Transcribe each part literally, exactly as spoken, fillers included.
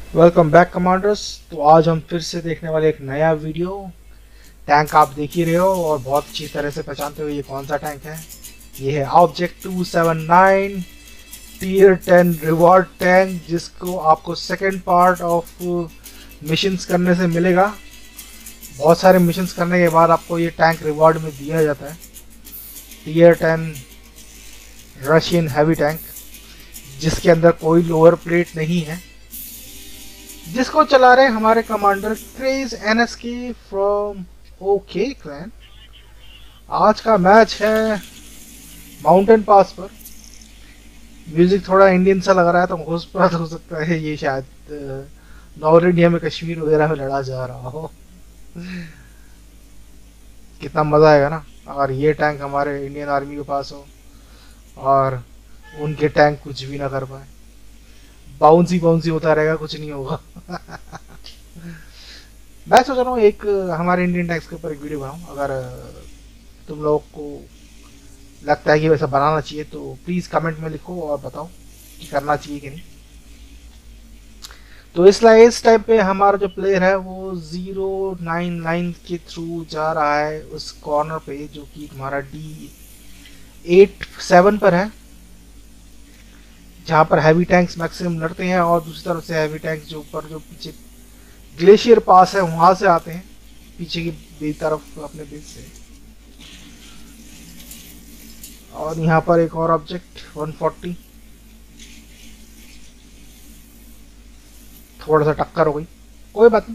Welcome back commanders. तो आज हम फिर से देखने वाले एक नया वीडियो। टैंक आप देख ही रहे हो और बहुत अच्छी तरह से पहचानते हो ये कौन सा टैंक है। ये है object two seven nine tier ten reward tank, जिसको आपको सेकंड पार्ट ऑफ मिशंस करने से मिलेगा। बहुत सारे मिशंस करने के बाद आपको ये टैंक रिवॉर्ड में दिया जाता है। Tier ten Russian heavy tank, जिसके अंदर कोई लोअर प्लेट नहीं है, जिसको चला रहे हमारे commander craze NSK from OK clan. आज का मैच है माउंटेन पास पर। म्यूजिक थोड़ा इंडियन सा लग रहा है, तो हो हो सकता है ये शायद नॉर्थ इंडिया में कश्मीर वगैरह में लड़ा जा रहा हो। कितना मजा आएगा ना अगर ये टैंक हमारे इंडियन आर्मी के पास हो और उनके टैंक कुछ भी ना कर पाए। बाउंसी बाउंसी होता रहेगा, कुछ नहीं होगा। मैं सोच रहा हूँ एक हमारे इंडियन टैंक्स के ऊपर एक वीडियो बनाऊँ। अगर तुम लोग को लगता है कि वैसा बनाना चाहिए तो प्लीज़ कमेंट में लिखो और बताओ कि करना चाहिए कि नहीं। तो इसलिए इस टाइम पे हमारा जो प्लेयर है वो ज़ीरो नाइन नाइन के थ्रू जा रहा है उस कॉर्नर पे, जो कि हमारा डी एट सेवन पर है, जहाँ पर हैवी टैंक्स मैक्सिमम लड़ते हैं। और दूसरी तरफ से हैवी टैंक्स जो ऊपर जो पीछे ग्लेशियर पास है वहां से आते हैं, पीछे की तरफ अपने बेस से। और यहाँ पर एक और ऑब्जेक्ट वन फोर्टी, थोड़ा सा टक्कर हो गई, कोई बात नहीं।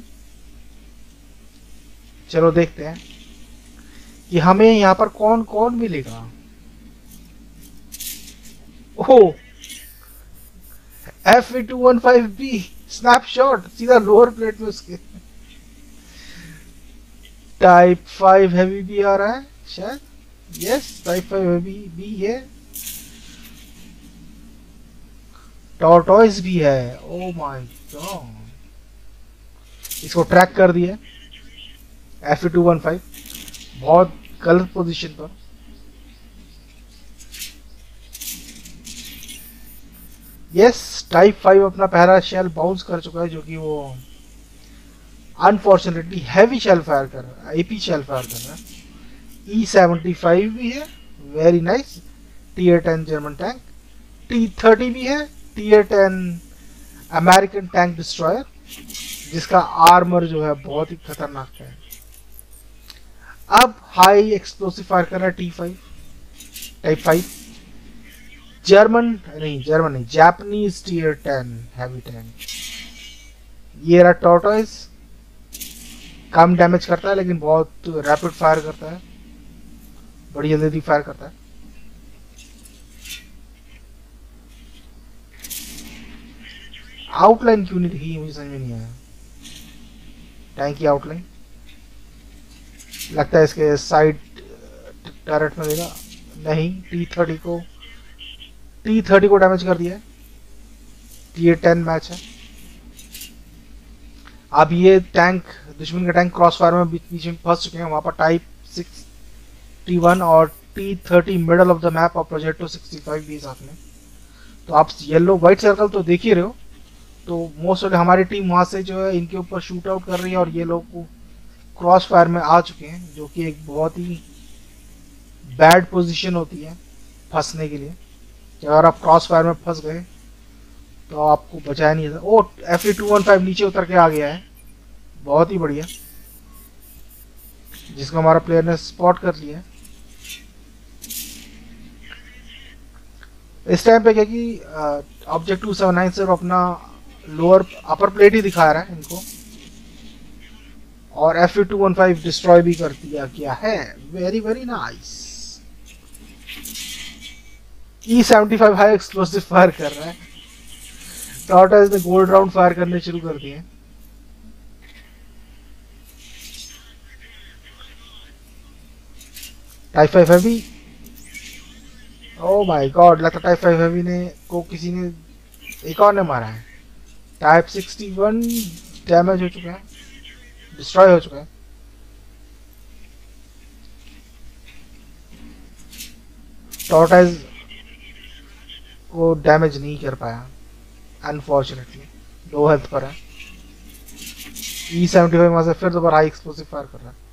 चलो देखते हैं कि हमें यहाँ पर कौन कौन मिलेगा। Oh, F two one five B snapshot सीधा लोअर प्लेट में उसके। टाइप फाइव हैवी भी आ रहा है शायद। यस, टाइप फाइव हैवी भी है। टॉर्टोइस भी है। ओ माय गॉड, इसको ट्रैक कर दिया एफ टू वन फाइव, बहुत गलत पोजीशन पर। यस, टाइप फाइव अपना पहला शेल बाउंस कर चुका है, जो कि वो अनफॉर्चुनेटली हैवी शेल फायर कर रहा है, एपी शेल फायर कर रहा है। ई सेवेंटी फाइव भी है, very nice. Tier ten German tank. T thirty भी है, tier ten American tank destroyer, जिसका आर्मर जो है बहुत ही खतरनाक है। अब हाई एक्सप्लोसिव फायर कर रहा है T five, type five. German नहीं जर्मन नहीं Japanese tier ten heavy tank. ये रहा टॉर्टोइस, कम डैमेज करता है लेकिन बहुत रैपिड फायर करता है, बड़ी जल्दी फायर करता है। आउटलाइन क्यों नहीं दिखी मुझे समझ में नहीं आया। टैंक की आउटलाइन लगता है इसके साइड टर्रेट में देगा। नहीं, टी थर्टी को टी थर्टी को डैमेज कर दिया है। टीयर टेन मैच है। अब ये टैंक, दुश्मन का टैंक क्रॉस फायर में बीच में फंस चुके हैं। वहां पर टाइप सिक्स टी वन और T thirty middle of the map और प्रोजेक्टो सिक्सटी फाइव भी साथ में। तो आप येलो व्हाइट सर्कल तो देख ही रहे हो। तो मोस्ट ऑफ हमारी टीम वहां से जो है इनके ऊपर शूट आउट कर रही है और ये लोग को क्रॉस फायर में आ चुके हैं, जो कि एक बहुत ही बैड पोजीशन होती है फंसने के लिए। अगर आप क्रॉस फायर में फंस गए तो आपको बचाया नहीं जाता। Oh, F two one five नीचे उतर के आ गया है, बहुत ही बढ़िया, जिसको हमारा प्लेयर ने स्पॉट कर लिया है। इस टाइम पे क्या कि ऑब्जेक्ट टू सेवन नाइन सिर्फ अपना लोअर अपर प्लेट ही दिखा रहा है इनको, और F two one five destroy भी कर दिया क्या है। Very very nice. E seventy five high explosive fire कर रहा है। टॉर्टोइस ने गोल्ड राउंड फायर करने शुरू कर दिए। Type five heavy, oh my god, लगता टाइप फाइव हैवी ने को किसी ने एक और ने मारा है। टाइप सिक्सटी वन डैमेज हो चुका है, डिस्ट्रॉय हो चुका है। टॉर्टोइस को डैमेज नहीं कर पाया, अनफॉर्चुनेटली लो हेल्थ पर है। ई सेवेंटी फाइव वहां से फिर दोबारा हाई एक्सप्लोसिव फायर कर रहा है।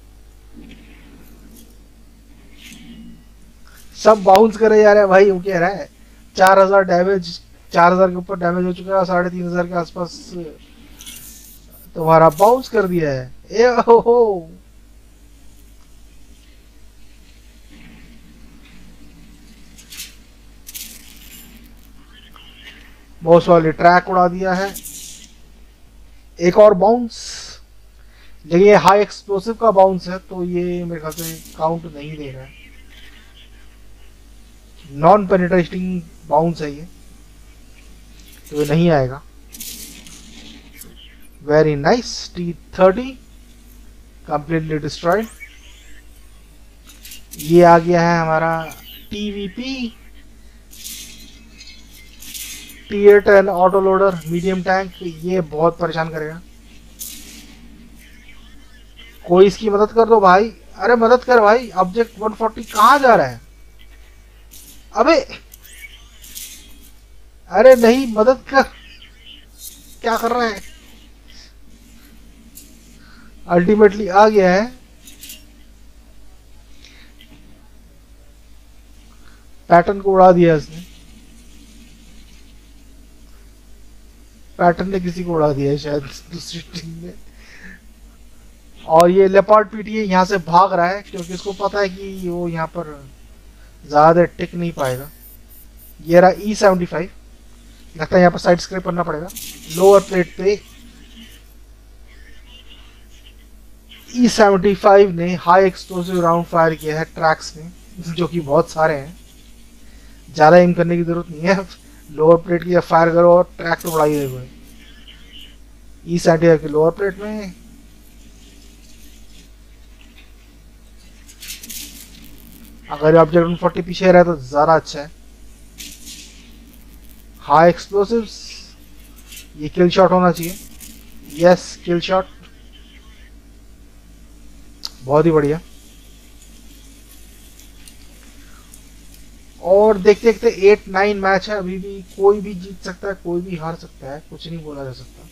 सब बाउंस करे जा रहे हैं भाई। वो कह रहा है चार हजार डैमेज, चार हजार के ऊपर डैमेज हो चुका है, साढ़े तीन हजार के आसपास तुम्हारा बाउंस कर दिया है। ए हो हो। बहुत वाली ट्रैक उड़ा दिया है। एक और बाउंस, लेकिन ये हाई एक्सप्लोसिव का बाउंस है तो ये मेरे ख्याल से काउंट नहीं दे रहा है। नॉन पेनिट्रेटिंग बाउंस है ये, तो ये नहीं आएगा। Very nice. T thirty completely destroyed. ये आ गया है हमारा TVP tier ten auto loader medium tank. ये बहुत परेशान करेगा। कोई इसकी मदद कर दो भाई। अरे मदद कर भाई। ऑब्जेक्ट वन फोर्टी कहाँ जा रहा है? अबे अरे नहीं, मदद कर। क्या कर रहा है? अल्टीमेटली आ गया है। पैटर्न को उड़ा दिया इसने। पैटर्न ने किसी को उड़ा दिया है शायद दूसरी टीम में। और ये लेपर्ड पीटीए यहाँ से भाग रहा है क्योंकि इसको पता है कि वो यहाँ पर ज्यादा टिक नहीं पाएगा। ये रहा ई सेवेंटी फाइव। लगता है यहाँ पर साइड स्क्रैप करना पड़ेगा। लोअर प्लेट पे ई सेवेंटी फाइव ने हाई एक्सप्लोसिव राउंड फायर किया है ट्रैक्स में, जो कि बहुत सारे हैं। ज्यादा एम करने की जरूरत नहीं है। लोअर प्लेट की फायर करो और ट्रैक तो उड़ाई देखो। ई सेवेंटी फाइव की लोअर प्लेट में अगर ऑब्जेक्ट वन फोर्टी पीछे रहे तो ज्यादा अच्छा है। हाई एक्सप्लोसिव्स, ये किल शॉट होना चाहिए। यस, किल शॉट, बहुत ही बढ़िया। और देखते देखते एट नाइन मैच है अभी भी। कोई भी जीत सकता है, कोई भी हार सकता है, कुछ नहीं बोला जा सकता।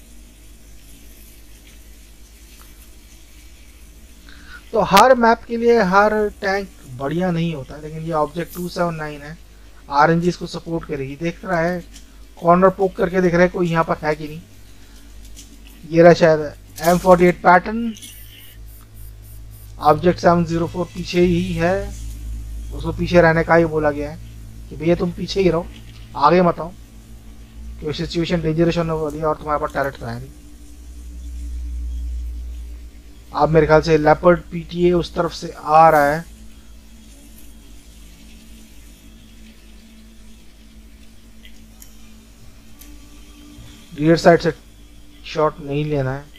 तो हर मैप के लिए हर टैंक बढ़िया नहीं होता, लेकिन ये ऑब्जेक्ट टू सेवन नाइन है। आरएनजी इसको सपोर्ट करेगी। देख रहा है, कॉर्नर पोक करके देख रहा है कोई यहाँ पर है कि नहीं। ये रहा शायद M forty eight Patton. Object seven zero four पीछे ही है। उसको पीछे रहने का ही बोला गया है कि भैया तुम पीछे ही रहो, आगे मत आओ, क्योंकि सिचुएशन डेंजरस होने वाली है और तुम्हारे पास टैरेट है नहीं। अब मेरे ख्याल से लेपर्ड पीटीए उस तरफ से आ रहा है। रियर साइड से शॉट नहीं लेना है।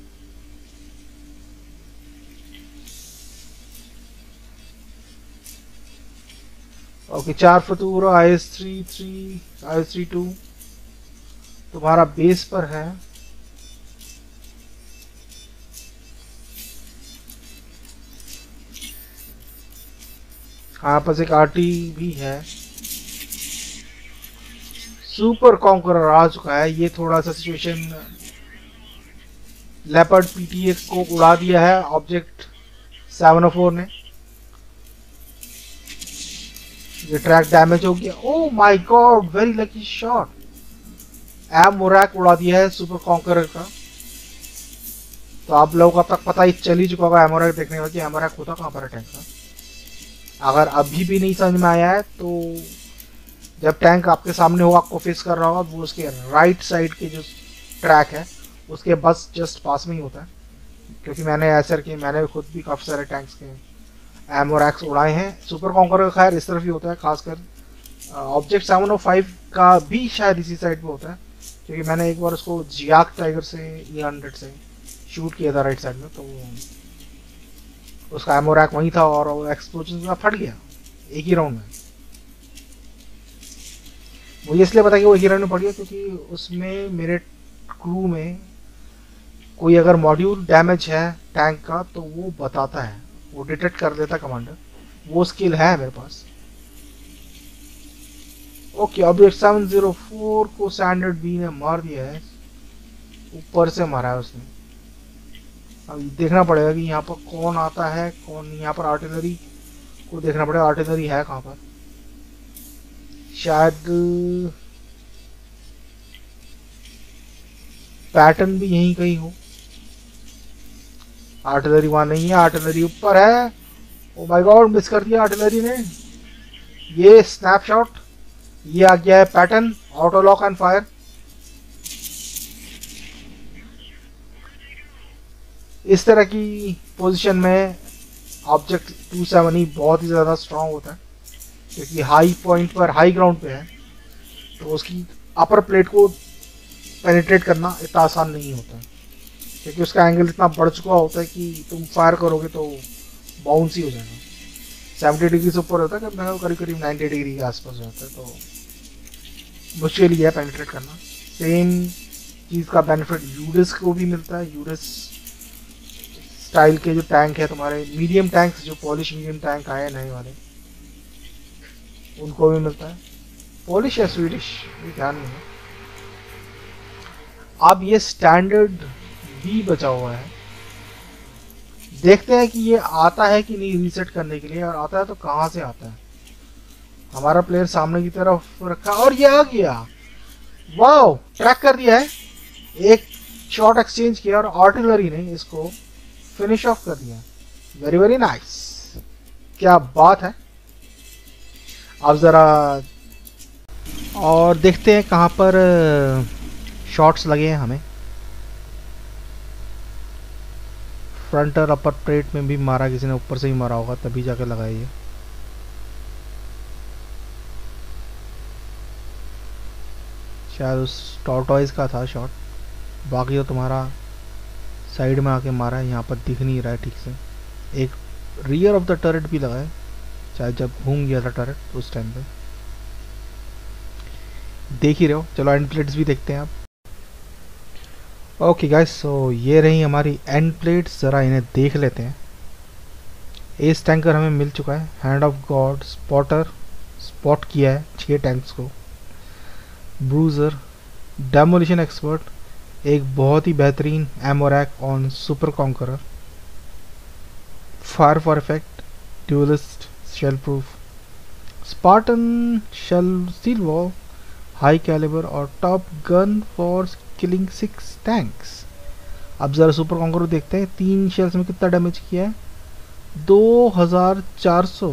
ओके, चार फतूरा I S three three I S three two तुम्हारा बेस पर है। यहाँ पर एक आरटी भी है। सुपर कॉन्करर आ चुका है। ये थोड़ा सा सिचुएशन लेपर्ड पीटीए को उड़ा दिया है ऑब्जेक्ट सेवन ओ फोर ने। ये ट्रैक डैमेज हो गया। Oh my god, very lucky shot. एमोरैक उड़ा दिया है सुपर कॉन्करर का। तो आप लोगों को अब तक पता ही चल ही चुका होगा एमोरैक देखने का कि एमोरैक होता कहाँ पर है टैंक का। अगर अभी भी नहीं समझ में आया है तो जब टैंक आपके सामने होगा, आपको फेस कर रहा होगा, वो उसके राइट साइड के जो ट्रैक है उसके बस जस्ट पास में ही होता है। क्योंकि मैंने ऐसा कि मैंने खुद भी काफ़ी सारे टैंक्स के एमोरैक्स उड़ाए हैं। सुपर कॉन्करर खैर इस तरफ ही होता है, खासकर ऑब्जेक्ट सेवन ओ फाइव का भी शायद इसी साइड पे होता है, क्योंकि मैंने एक बार उसको जियाक टाइगर से ई हंड्रेड से शूट किया था राइट साइड में, तो उसका एमोरैक वहीं था और वो एक्सप्लोजन में फट गया एक ही राउंड में। मुझे इसलिए पता कि वो एक ही राउंड में फट गया क्योंकि उसमें मेरे क्रू में कोई अगर मॉड्यूल डैमेज है टैंक का तो वो बताता है, वो डिटेक्ट कर देता कमांडर। वो स्किल है मेरे पास। Okay, object seven zero four को स्टैंडर्ड बी ने मार दिया है, ऊपर से मारा है उसने। अब देखना पड़ेगा कि यहाँ पर कौन आता है कौन। यहाँ पर आर्टिलरी को देखना पड़ेगा, आर्टिलरी है कहाँ पर। शायद पैटर्न भी यहीं कहीं हो। आर्टिलरी वहां नहीं है, आर्टिलरी ऊपर है। ओ माय गॉड, मिस कर दिया आर्टिलरी ने। ये स्नैपशॉट, ये आ गया है Patton, auto lock and fire. इस तरह की पोजीशन में ऑब्जेक्ट टू सेवन ही बहुत ही ज़्यादा स्ट्रांग होता है, क्योंकि हाई पॉइंट पर, हाई ग्राउंड पे है, तो उसकी अपर प्लेट को पेनिट्रेट करना इतना आसान नहीं होता है, क्योंकि उसका एंगल इतना बढ़ चुका होता है कि तुम फायर करोगे तो बाउंस ही हो जाएगा। सेवेंटी डिग्री से ऊपर होता है, कभी करीब करीब नाइन्टी डिग्री के आसपास होता है, तो मुश्किल ही है पेनिट्रेट करना। सेम चीज़ का बेनिफिट यूडिस को भी मिलता है। यूडिस स्टाइल के जो टैंक है तुम्हारे, मीडियम टैंक्स, जो पॉलिश मीडियम टैंक आए नए वाले, उनको भी मिलता है। पॉलिश या स्वीडिश ये ध्यान नहीं है। अब ये स्टैंडर्ड भी बचा हुआ है, देखते हैं कि ये आता है कि नहीं रीसेट करने के लिए, और आता है तो कहाँ से आता है। हमारा प्लेयर सामने की तरफ रखा और ये आ गया। वाओ, ट्रैक कर दिया है, एक शॉट एक्सचेंज किया और आर्टिलरी ने इसको फिनिश ऑफ कर दिया। वेरी वेरी नाइस, क्या बात है। अब जरा और देखते हैं कहाँ पर शॉट्स लगे हैं हमें। फ्रंट और अपर प्लेट में भी मारा, किसी ने ऊपर से ही मारा होगा तभी जाके लगाइए। शायद उस टॉर्टॉइज का था शॉट, बाकी तो तुम्हारा साइड में आके मारा है, यहाँ पर दिख नहीं रहा है ठीक से। एक रियर ऑफ द टर्रेट भी लगा है, शायद जब घूम गया था टर्रेट उस टाइम पे। देख ही रहे हो। चलो एंड प्लेट्स भी देखते हैं आप। ओके गाइस, सो ये रही हमारी एंड प्लेट्स, ज़रा इन्हें देख लेते हैं। एस टैंकर हमें मिल चुका है। Hand of god, spotter, spot किया है छः टैंक्स को। ब्रूजर, डेमोलिशन एक्सपर्ट, एक बहुत ही बेहतरीन एमोरैक on super conqueror. Fire for effect, duelist, shell proof, spartan shell steel wall, high calibre और top gun for killing six tanks. अब ज़रा सुपर कॉन्करर देखते हैं, तीन शेल्स में कितना डैमेज किया है, दो हज़ार चार सौ।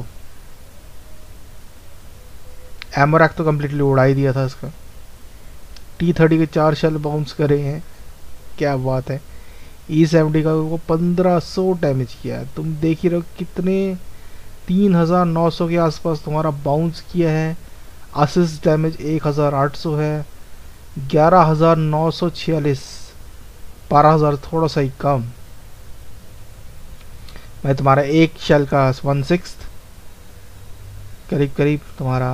एमोरैक तो कम्प्लीटली उड़ा ही दिया था इसका। टी थर्टी के चार शेल बाउंस करे हैं, क्या बात है। ई सेवेंटी का वो पंद्रह सौ डैमेज किया है। तुम देख ही रहो कितने, तीन हज़ार नौ सौ के आसपास तुम्हारा बाउंस किया है। असिस्ट डैमेज एक हज़ार आठ सौ है। ग्यारह हज़ार नौ सौ छियालीस, बारह हज़ार थोड़ा सा ही कम। मैं तुम्हारा एक शेल का वन सिक्स, करीब करीब तुम्हारा,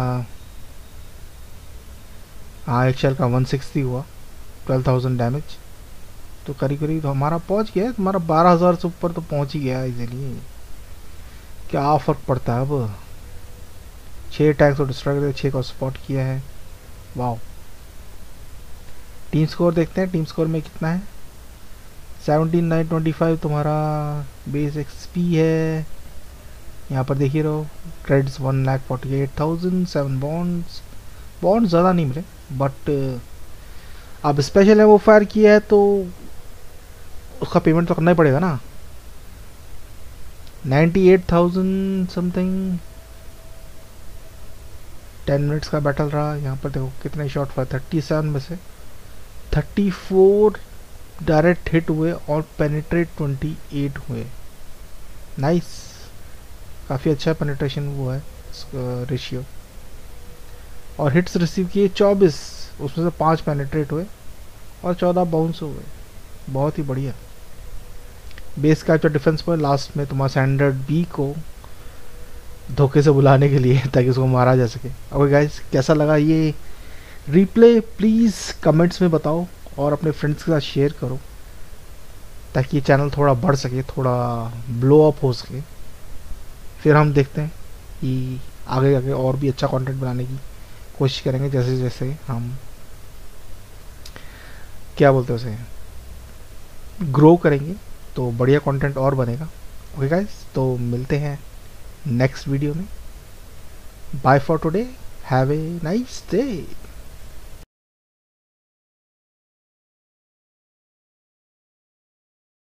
हाँ एक शेल का वन सिक्सटी हुआ, ट्वेल्व थाउजेंड डैमेज। तो करीब करीब हमारा पहुंच गया है, तुम्हारा बारह हज़ार से ऊपर तो पहुंच ही गया इजीली। क्या फ़र्क पड़ता है अब। छः टैंक्स को डिस्ट्रॉय करके छः को स्पॉट किया है। वाह। टीम स्कोर देखते हैं, टीम स्कोर में कितना है। सेवनटीन नाइन ट्वेंटी फाइव तुम्हारा बेस एक्सपी है। यहाँ पर देखिए रहो, credits one lakh forty eight thousand, seven bonds, bond ज़्यादा नहीं मिले बट अब स्पेशल है वो फायर किया है तो उसका पेमेंट तो करना ही पड़ेगा ना। Ninety eight thousand something. Ten minutes का बैटल रहा। यहाँ पर देखो कितने शॉट फायर, थर्टी सेवन में से थर्टी फोर डायरेक्ट हिट हुए और पेनिट्रेट ट्वेंटी एट हुए। नाइस, काफ़ी अच्छा पेनिट्रेशन वो है रेशियो। और हिट्स रिसीव किए चौबीस, उसमें से पाँच पेनिट्रेट हुए और चौदह बाउंस हुए। बहुत ही बढ़िया। बेस कैप्चर डिफेंस पर लास्ट में तुम्हारा स्टैंडर्ड बी को धोखे से बुलाने के लिए ताकि उसको मारा जा सके। ओके गाइस, कैसा लगा ये रिप्ले प्लीज़ कमेंट्स में बताओ और अपने फ्रेंड्स के साथ शेयर करो ताकि ये चैनल थोड़ा बढ़ सके, थोड़ा ब्लो अप हो सके। फिर हम देखते हैं कि आगे आगे और भी अच्छा कंटेंट बनाने की कोशिश करेंगे, जैसे जैसे हम क्या बोलते हैं उसे ग्रो करेंगे। तो बढ़िया कंटेंट और बनेगा। ओके गाइस, तो मिलते हैं नेक्स्ट वीडियो में। Bye for today, have a nice day.